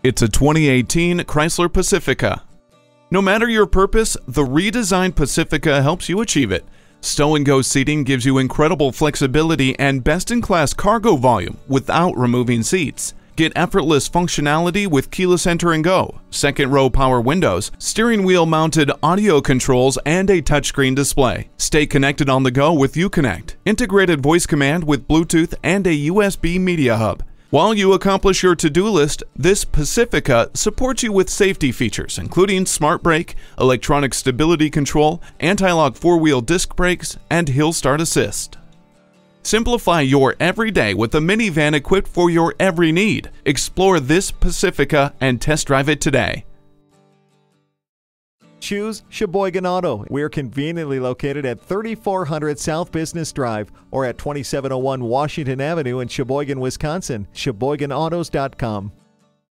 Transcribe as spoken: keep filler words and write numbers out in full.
It's a twenty eighteen Chrysler Pacifica. No matter your purpose, the redesigned Pacifica helps you achieve it. Stow-and-go seating gives you incredible flexibility and best-in-class cargo volume without removing seats. Get effortless functionality with keyless enter and go, second-row power windows, steering wheel-mounted audio controls, and a touchscreen display. Stay connected on the go with Uconnect, integrated voice command with Bluetooth, and a U S B media hub. While you accomplish your to-do list, this Pacifica supports you with safety features, including smart brake, electronic stability control, anti-lock four-wheel disc brakes, and hill start assist. Simplify your everyday with a minivan equipped for your every need. Explore this Pacifica and test drive it today. Choose Sheboygan Auto. We're conveniently located at thirty-four hundred South Business Drive or at twenty-seven oh one Washington Avenue in Sheboygan, Wisconsin. Sheboygan Autos dot com.